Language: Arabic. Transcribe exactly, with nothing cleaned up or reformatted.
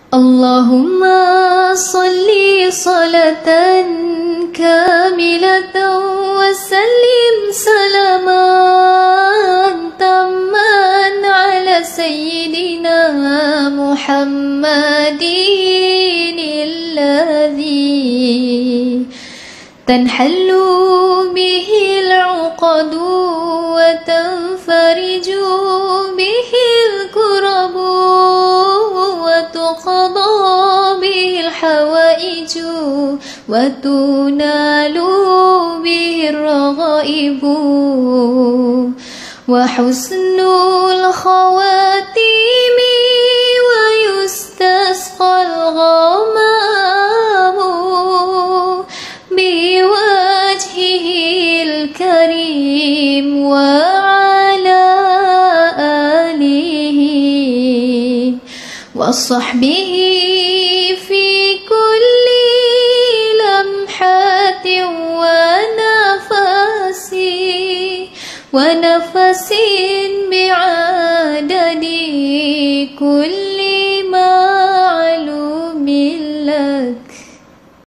اللهم صل صلاة كاملة وسلم سلاما تاما على سيدنا محمد الذي تنحل به العقد وتنفرج به الكرب وتقضى به الحوائج وتنال به الرغائب وحسن الخواتيم ويستسقى الغمام بوجهه الكريم وعلى آله وصحبه في كل لمحة ونفس ونفس بعدد كل